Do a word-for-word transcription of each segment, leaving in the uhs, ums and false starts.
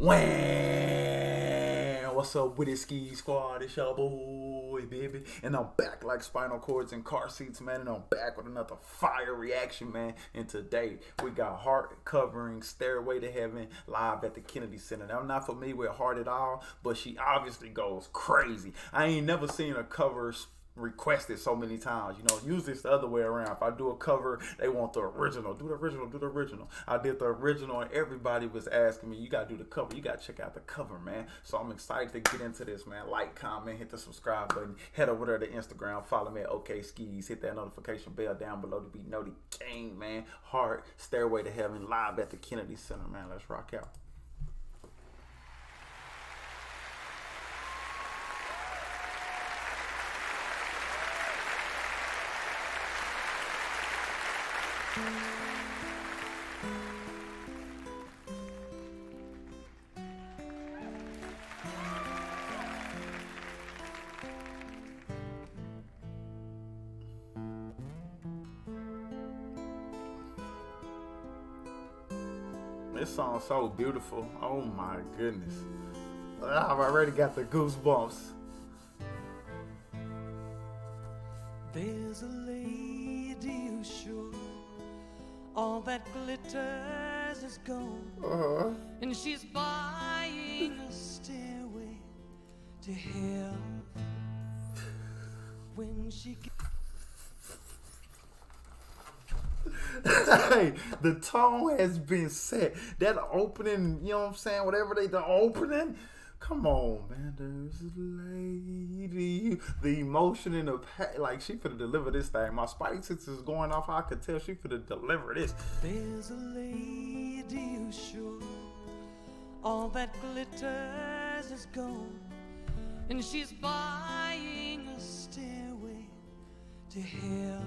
Wham! What's up with it, Ski Squad? It's your boy, baby. And I'm back like spinal cords and car seats, man. And I'm back with another fire reaction, man. And today, we got Heart covering Stairway to Heaven live at the Kennedy Center. Now, I'm not familiar with Heart at all, but she obviously goes crazy. I ain't never seen her cover requested so many times. You know, usually it's the other way around. If I do a cover, they want the original. Do the original, do the original. I did the original and everybody was asking me, you gotta do the cover, you gotta check out the cover, man. So I'm excited to get into this, man. Like, comment, hit the subscribe button, head over there to Instagram, follow me at OK Skis, hit that notification bell down below to be notified, man. Heart, Stairway to Heaven, live at the Kennedy Center, man. Let's rock out. This song's so beautiful. Oh my goodness. I've already got the goosebumps. There's a lady who's sure all that glitters is gold, Uh-huh. and she's buying a stairway to hell. When she gets Hey, the tone has been set. That opening, you know what I'm saying? Whatever they, the opening. Come on, man. There's a lady. The emotion in the pa- like she could have delivered this thing. My spidey senses is going off. I could tell she could have delivered this. There's a lady who's sure all that glitters is gold, and she's buying a stairway to hell.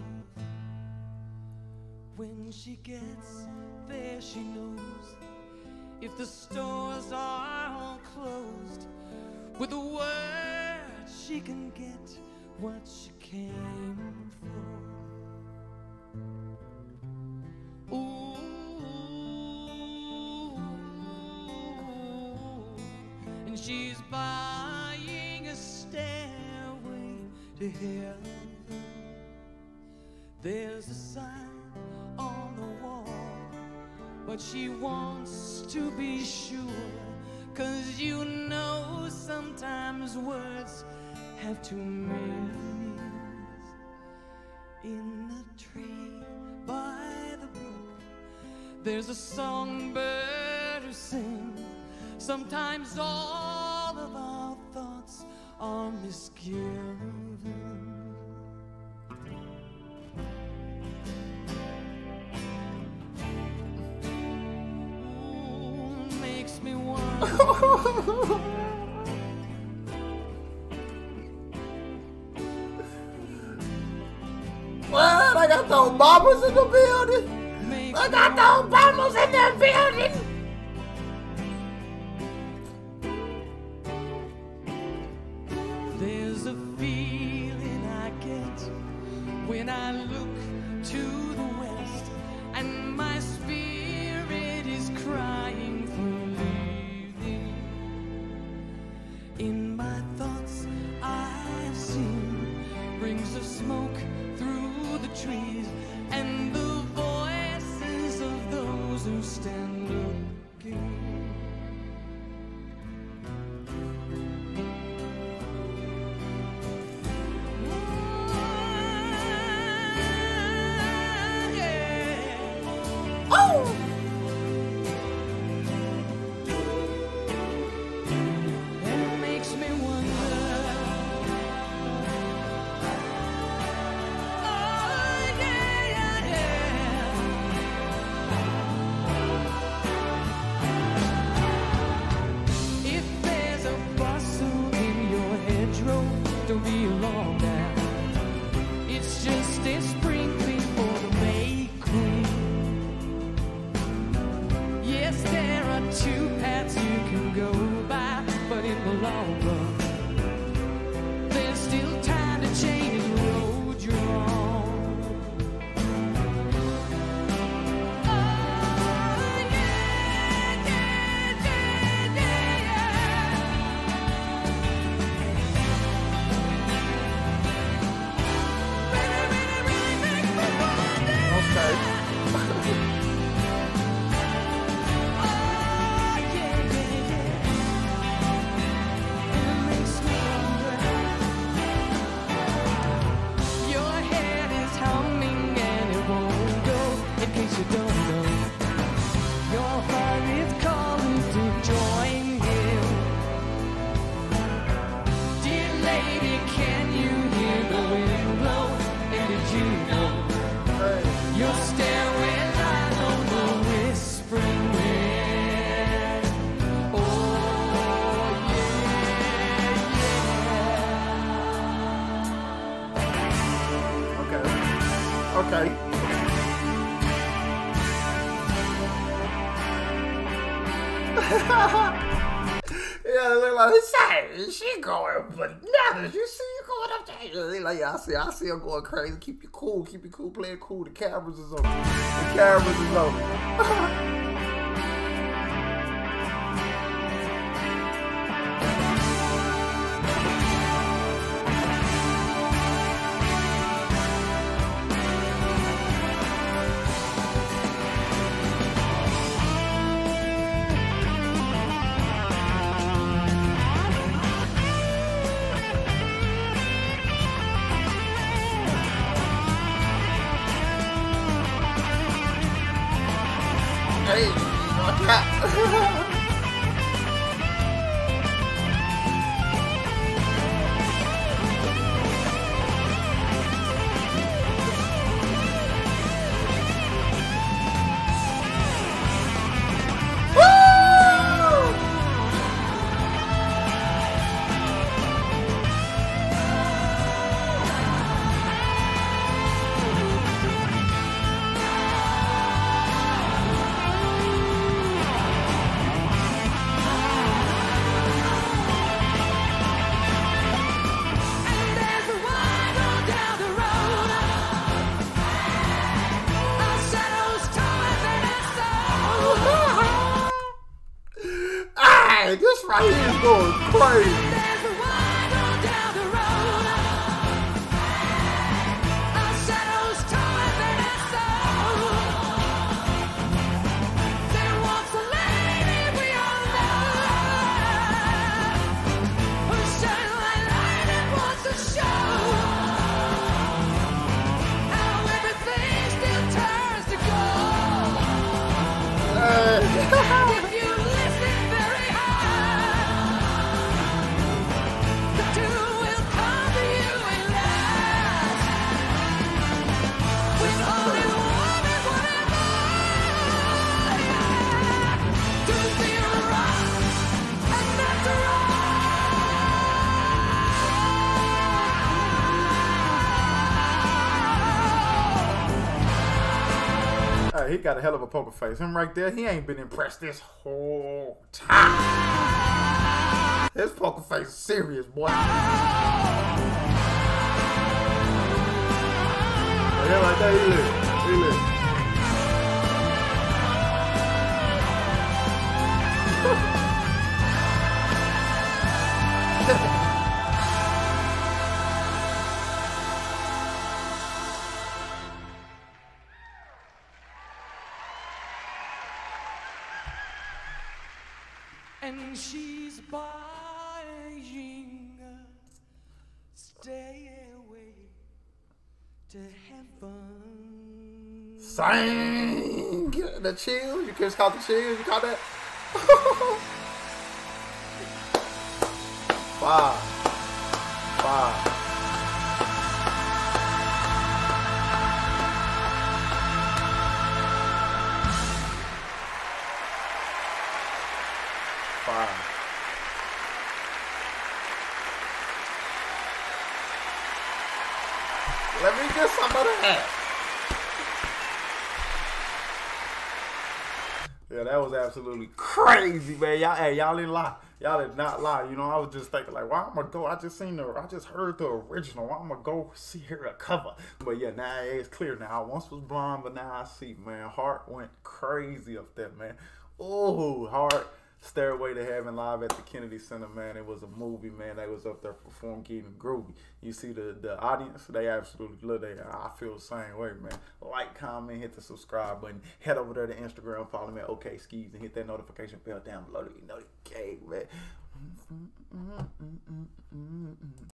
When she gets there, she knows if the stores are all closed, with a word she can get what she came for. Ooh, and she's buying a stairway to hell. There's a sign on the wall, but she wants to be sure, 'cause you know sometimes words have two meanings. In a tree by the brook, there's a songbird who sings. Sometimes all of our thoughts are misgiven. Me wonder. What? I got the Obamas in the building. I got the Obamas in the building. There's a feeling I get when I look to the west, and my spirit is crying for leaving. In my thoughts I've seen rings of smoke through the trees, and the voices of those who stand looking. Okay. Yeah, look like she, she going bananas. You see you going up there. They like, yeah, I see, I see her going crazy. Keep you cool, keep you cool, play it cool. The cameras is on. The cameras is on. Hey, watch out. Hey, this right here is going crazy. He got a hell of a poker face. Him right there, he ain't been impressed this whole time. His poker face is serious, boy. Yeah, like that, he lit. He lit. And she's buying a stairway to heaven. Sing the chill. You just call the chill. You call that? Five. Five. Five. Let me get some of that. Yeah, that was absolutely crazy, man. Y'all, hey, y'all didn't lie. Y'all did not lie. You know, I was just thinking like, why I'm gonna go? I just seen the, I just heard the original. Why I'm gonna go see her a cover? But yeah, now it's clear now. I once was blind, but now I see, man. Heart went crazy up there, man. Oh, Heart. Stairway to Heaven live at the Kennedy Center, man. It was a movie, man. They was up there performing, getting groovy. You see the, the audience, they absolutely love it. I feel the same way, man. Like, comment, hit the subscribe button. Head over there to Instagram, follow me at OK Skis, and hit that notification bell down below to get notified, man.